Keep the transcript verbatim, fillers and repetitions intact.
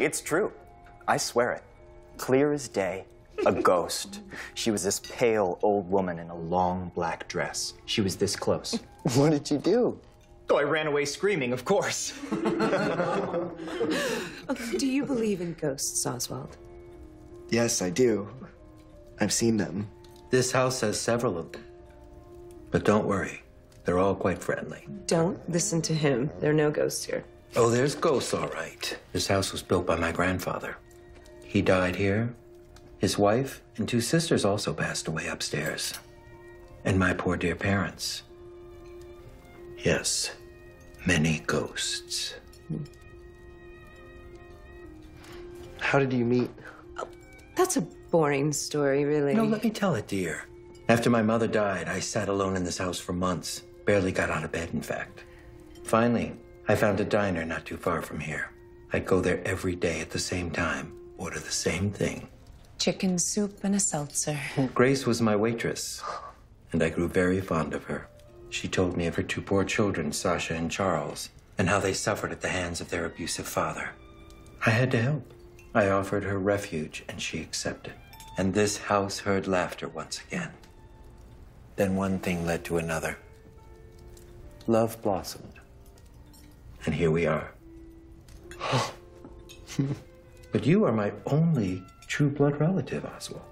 It's true. I swear it. Clear as day. A ghost. She was this pale old woman in a long black dress. She was this close. What did you do? Oh, I ran away screaming, of course. Do you believe in ghosts, Oswald? Yes, I do. I've seen them. This house has several of them. But don't worry, they're all quite friendly. Don't listen to him. There are no ghosts here. Oh, there's ghosts, all right. This house was built by my grandfather. He died here. His wife and two sisters also passed away upstairs. And my poor dear parents. Yes, many ghosts. How did you meet? Oh, that's a boring story, really. No, let me tell it, dear. After my mother died, I sat alone in this house for months. Barely got out of bed, in fact. Finally, I found a diner not too far from here. I'd go there every day at the same time, order the same thing. Chicken soup and a seltzer. Grace was my waitress, and I grew very fond of her. She told me of her two poor children, Sasha and Charles, and how they suffered at the hands of their abusive father. I had to help. I offered her refuge, and she accepted. And this house heard laughter once again. Then one thing led to another. Love blossomed. And here we are. But you are my only true blood relative, Oswald.